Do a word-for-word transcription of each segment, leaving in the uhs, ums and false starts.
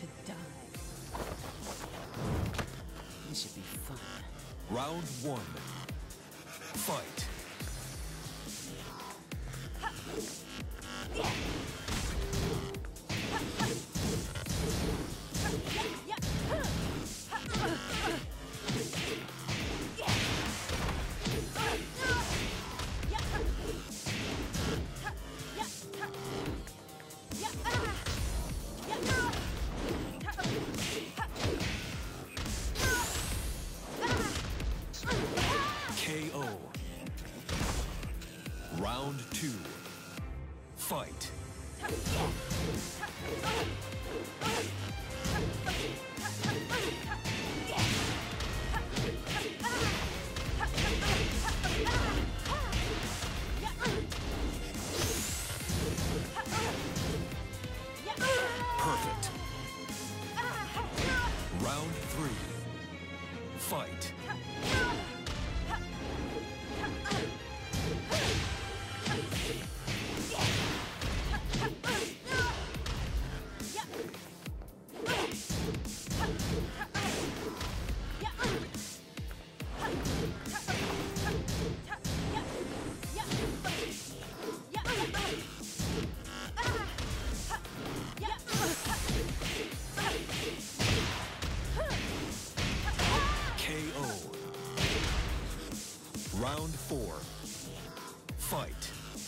to die. This should be fun. Round one. Fight. K O. Round two. Fight. Perfect. Round three. Fight. K O. Round four. Fight.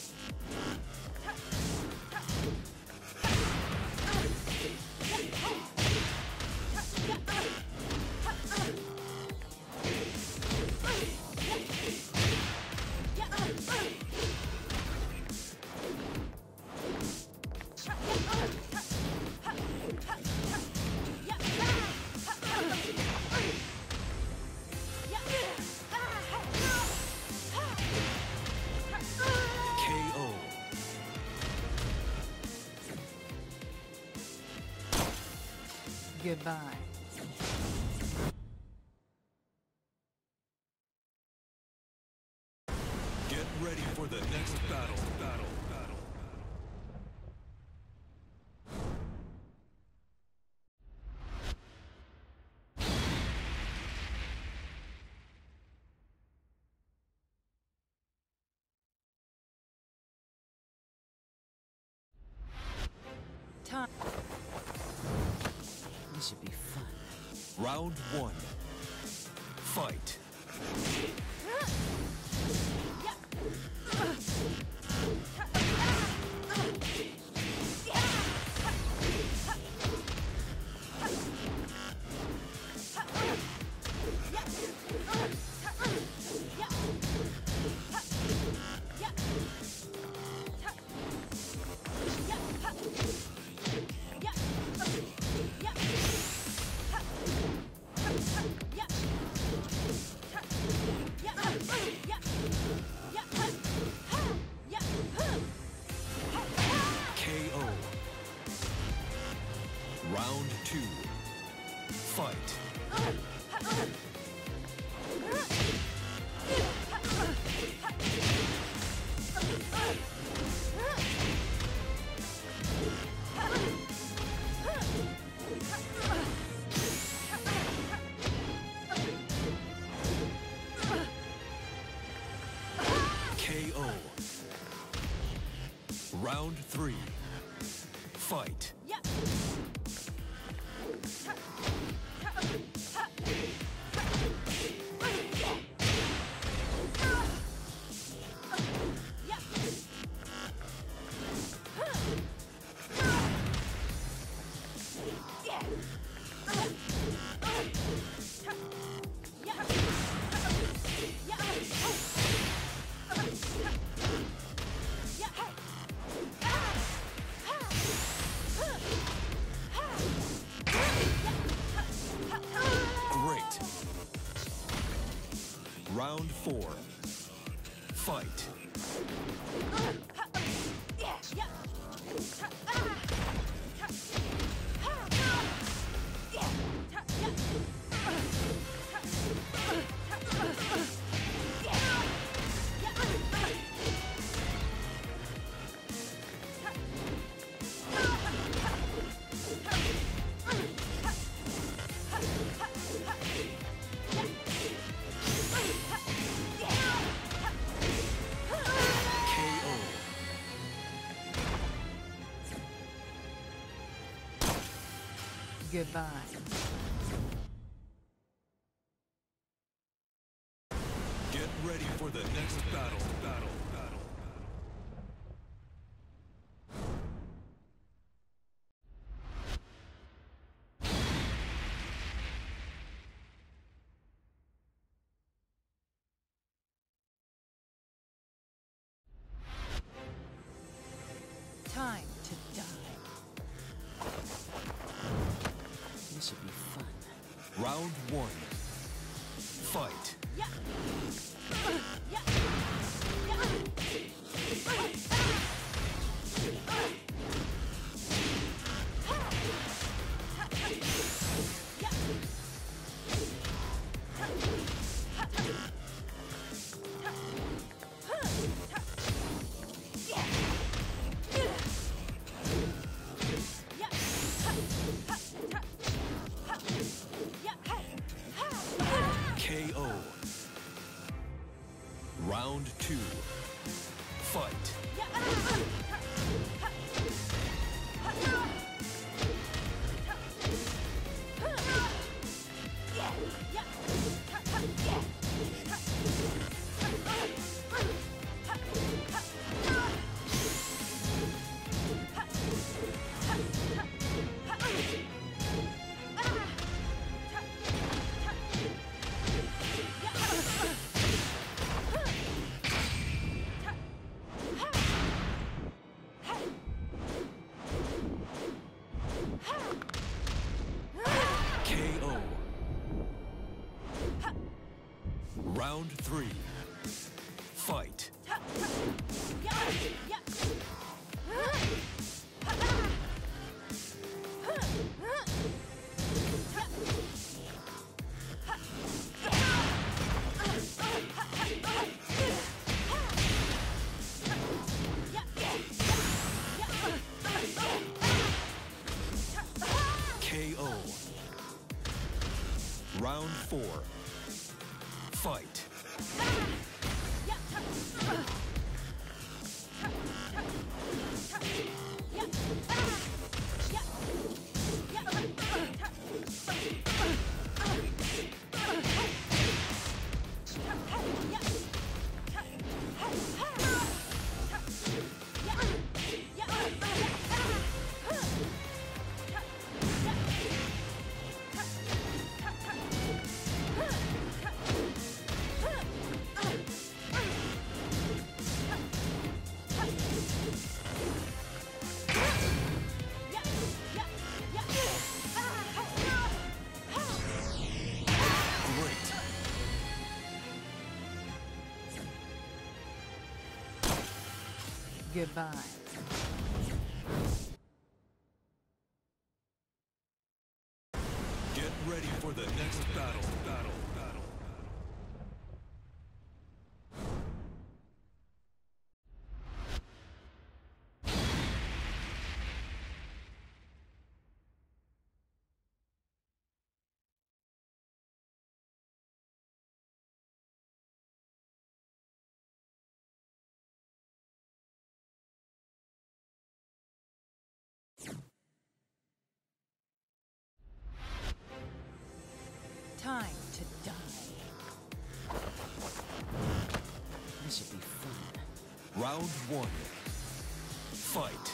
K O. Goodbye. Get ready for the next battle. Battle. Battle. Time. This should be fun. Round one. Fight. K O. Round two. Fight. K O. Round three. Fight. Great. Round four. Fight. Goodbye. Get ready for the next battle. Battle. Battle. Time to die. This should be fun. Round one. Fight. K O. Round two. Fight. K O. Round three. Fight. K O. Round four. Fight. Great. Goodbye. Get ready for the next battle. Battle. Battle. Time to die. This should be fun. Round one. Fight.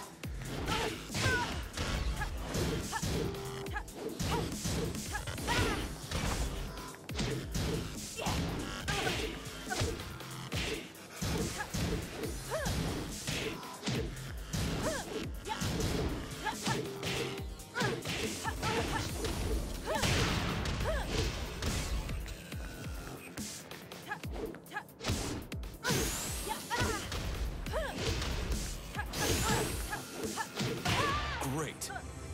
Great.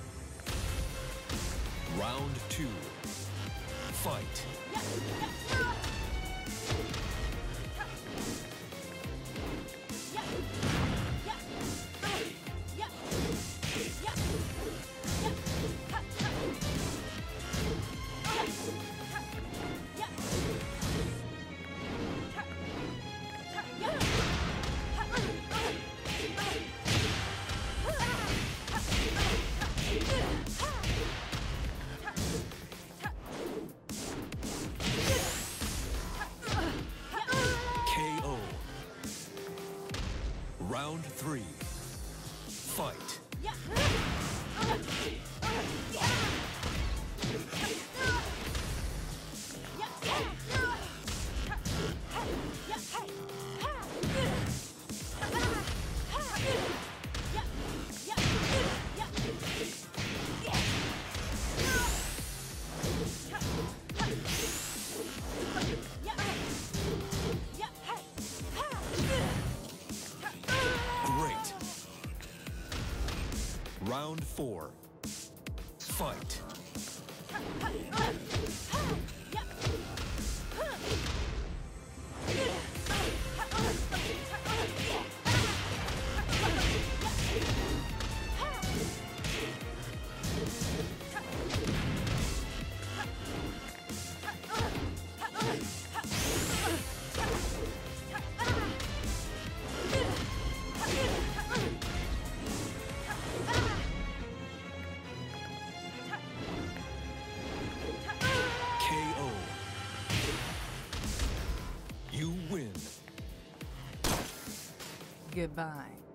Round two. Fight. Fight. Great. Round four. Fight. K O. You win. Goodbye.